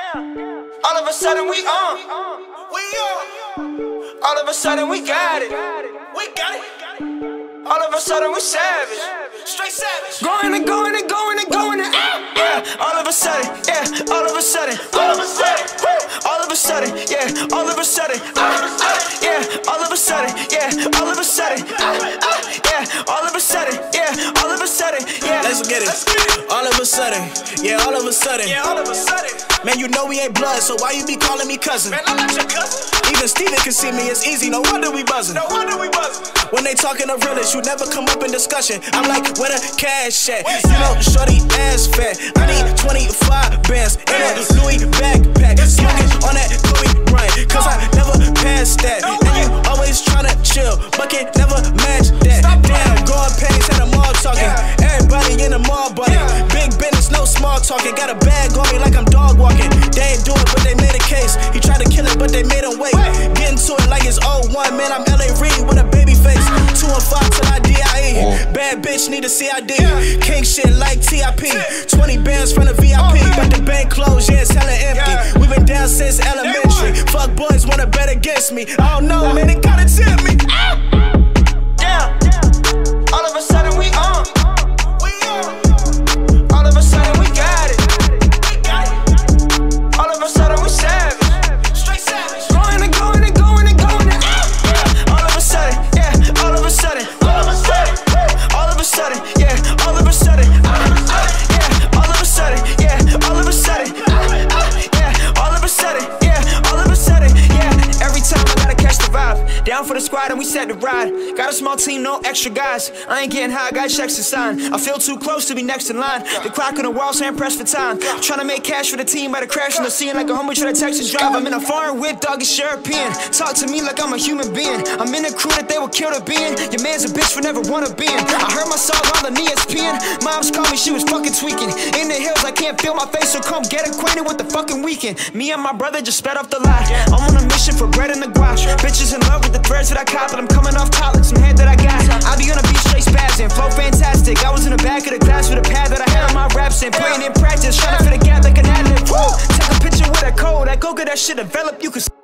All of a sudden we on. All of a sudden we got it. All of a sudden we savage. Straight savage. Going and going and going and going and yeah. All of a sudden, yeah. All of a sudden, all of a sudden, all of a sudden, yeah. All of a sudden, yeah. All of a sudden, yeah. All of a sudden, yeah. All of a sudden, yeah. All of a sudden, yeah. Let's get it. All of a sudden, yeah. All of a sudden, yeah. All of a sudden. Man, you know we ain't blood, so why you be calling me cousin? Man, I'm not your cousin. Even Steven can see me, it's easy, no wonder we buzzing. No wonder we buzzing. When they talking the realest, you never come up in discussion. I'm like, where the cash at? You know, shorty ass fat. I need 25 bands in a Louis backpack. Smoking on that Louis Bryant, cause I never passed that. And you always tryna chill, but can never match that. Damn, growing pains at the mall talking. Everybody in the mall buddy. Big business, no small talking. Got a bag on me like I'm dog walking. They ain't do it, but they made a case. He tried to kill it, but they made him wait. Getting to it like it's 01. Man, I'm LA Reid with a baby face. 2 and 5 till I DIE. Bad bitch need a CID. King shit like TIP. 20 bands from the VIP. But the bank closed, yeah, it's hella empty. We been down since elementary. Fuck boys wanna bet against me. I don't know, man, they gotta tip me. Yeah. All of a sudden we on. All of a sudden we got it. All of a sudden we savage. Straight savage. Going and going and going and going and all of a sudden, yeah. All of a sudden, all of a sudden, all of a sudden, yeah. All of a sudden, yeah. All of a sudden, yeah. All of a sudden, yeah. All of a sudden, yeah. All of a sudden, yeah. Every time I gotta catch the vibe. Down for the squad and we set the ride. Got a small team, no extra guys. I ain't getting high, got checks to sign. I feel too close to be next in line. The clock on the wall saying press for time. Trying to make cash for the team by the crash in the scene like a homie trying to Texas drive. I'm in a foreign whip, dog, it's European. Talk to me like I'm a human being. I'm in a crew that they will kill to be in. Your man's a bitch for never wanna be in. I heard my song on the ESPN. Moms called me, she was fucking tweaking. In the hills, I can't feel my face, so come get acquainted with the fucking weekend. Me and my brother just sped off the lot. I'm on a mission for bread and the guash. Bitches in love with the threads that I cop, but I'm coming off top like some head that I got. I be on a beach straight spazzing, flow fantastic. I was in the back of the class with a pad that I had on my raps and playing in practice, trying to fit a gap like an ad-lib. Take a picture with a code, that go get that shit developed, you can